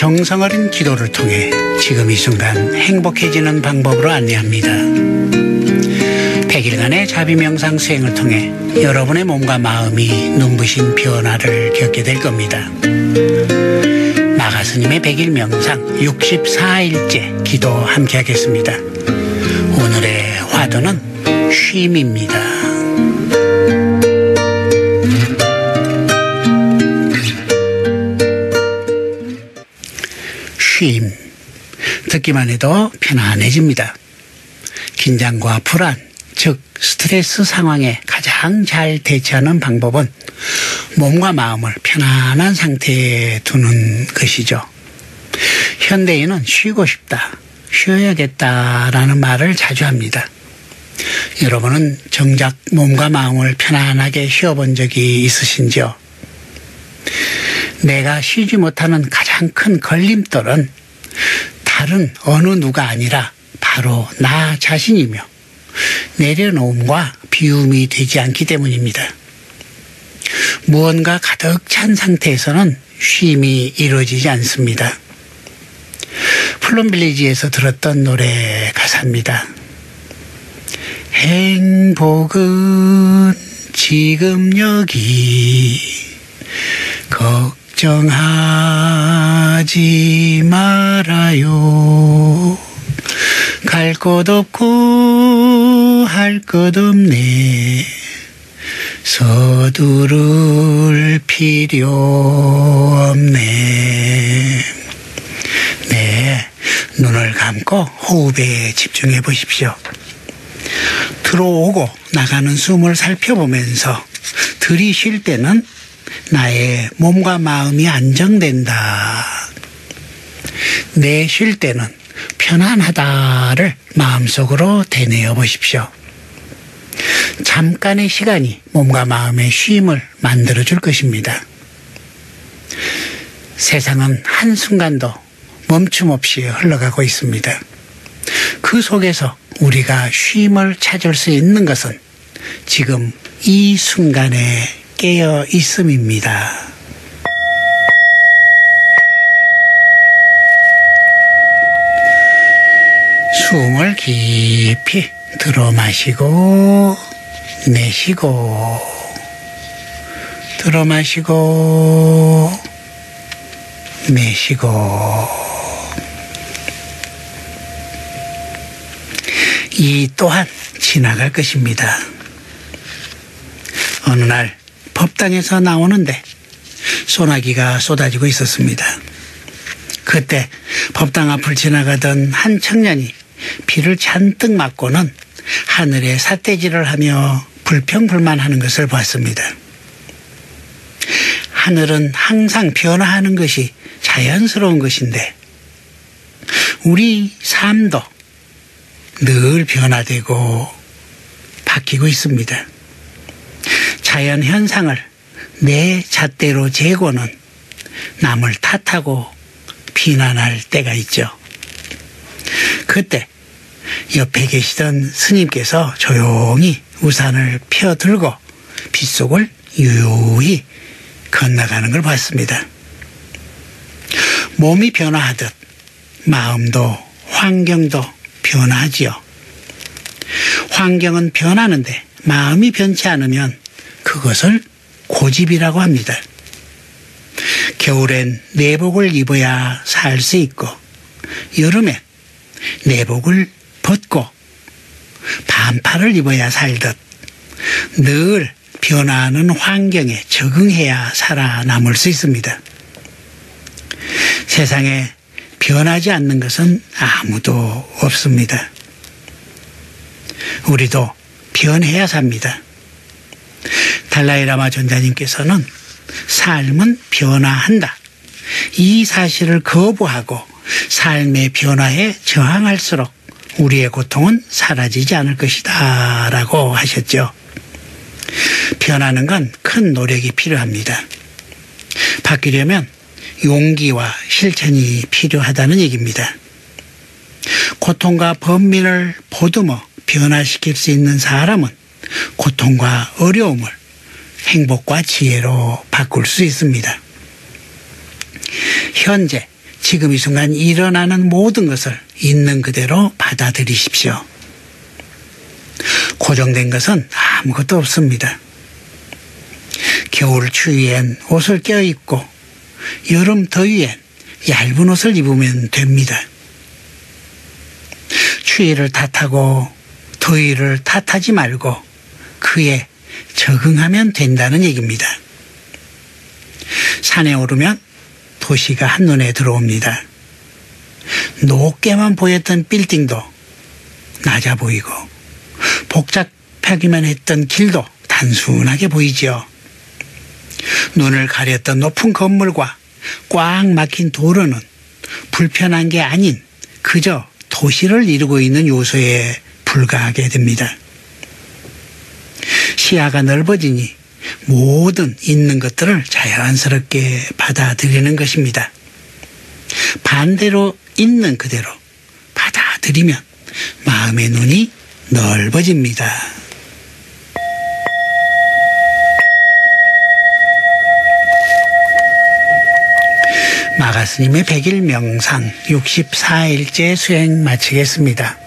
정성 어린 기도를 통해 지금 이 순간 행복해지는 방법으로 안내합니다. 100일간의 자비명상 수행을 통해 여러분의 몸과 마음이 눈부신 변화를 겪게 될 겁니다. 마가스님의 100일 명상 64일째 기도 함께 하겠습니다. 오늘의 화두는 쉼입니다. 쉼. 듣기만 해도 편안해집니다. 긴장과 불안, 즉 스트레스 상황에 가장 잘 대처하는 방법은 몸과 마음을 편안한 상태에 두는 것이죠. 현대인은 쉬고 싶다, 쉬어야겠다라는 말을 자주 합니다. 여러분은 정작 몸과 마음을 편안하게 쉬어본 적이 있으신지요? 내가 쉬지 못하는 가장 큰 걸림돌은 다른 어느 누가 아니라 바로 나 자신이며 내려놓음과 비움이 되지 않기 때문입니다. 무언가 가득 찬 상태에서는 쉼이 이루어지지 않습니다. 플럼빌리지에서 들었던 노래 가사입니다. 행복은 지금 여기 걱정하지 말아요. 갈 곳 없고 할 것 없네. 서두를 필요 없네. 네, 눈을 감고 호흡에 집중해 보십시오. 들어오고 나가는 숨을 살펴보면서 들이쉴 때는 나의 몸과 마음이 안정된다. 내쉴 때는 편안하다를 마음속으로 되뇌어 보십시오. 잠깐의 시간이 몸과 마음의 쉼을 만들어줄 것입니다. 세상은 한순간도 멈춤 없이 흘러가고 있습니다. 그 속에서 우리가 쉼을 찾을 수 있는 것은 지금 이 순간에 깨어 있음입니다. 숨을 깊이 들어 마시고 내쉬고 들어 마시고 내쉬고. 이 또한 지나갈 것입니다. 어느 날 법당에서 나오는데 소나기가 쏟아지고 있었습니다. 그때 법당 앞을 지나가던 한 청년이 비를 잔뜩 맞고는 하늘에 삿대질을 하며 불평불만하는 것을 봤습니다. 하늘은 항상 변화하는 것이 자연스러운 것인데 우리 삶도 늘 변화되고 바뀌고 있습니다. 자연 현상을 내 잣대로 재고는 남을 탓하고 비난할 때가 있죠. 그때 옆에 계시던 스님께서 조용히 우산을 펴들고 빗속을 유유히 건너가는 걸 봤습니다. 몸이 변화하듯 마음도 환경도 변하지요. 환경은 변하는데 마음이 변치 않으면 그것을 고집이라고 합니다. 겨울엔 내복을 입어야 살 수 있고 여름엔 내복을 벗고 반팔을 입어야 살듯 늘 변화하는 환경에 적응해야 살아남을 수 있습니다. 세상에 변하지 않는 것은 아무도 없습니다. 우리도 변해야 삽니다. 달라이라마 존자님께서는 삶은 변화한다. 이 사실을 거부하고 삶의 변화에 저항할수록 우리의 고통은 사라지지 않을 것이다 라고 하셨죠. 변하는 건 큰 노력이 필요합니다. 바뀌려면 용기와 실천이 필요하다는 얘기입니다. 고통과 번민을 보듬어 변화시킬 수 있는 사람은 고통과 어려움을 행복과 지혜로 바꿀 수 있습니다. 현재 지금 이 순간 일어나는 모든 것을 있는 그대로 받아들이십시오. 고정된 것은 아무것도 없습니다. 겨울 추위엔 옷을 껴입고 여름 더위엔 얇은 옷을 입으면 됩니다. 추위를 탓하고 더위를 탓하지 말고 그에 적응하면 된다는 얘기입니다. 산에 오르면 도시가 한눈에 들어옵니다. 높게만 보였던 빌딩도 낮아 보이고 복잡하기만 했던 길도 단순하게 보이지요. 눈을 가렸던 높은 건물과 꽉 막힌 도로는 불편한 게 아닌 그저 도시를 이루고 있는 요소에 불과하게 됩니다. 시야가 넓어지니 모든 있는 것들을 자연스럽게 받아들이는 것입니다. 반대로 있는 그대로 받아들이면 마음의 눈이 넓어집니다. 마가스님의 100일 명상 64일째 수행 마치겠습니다.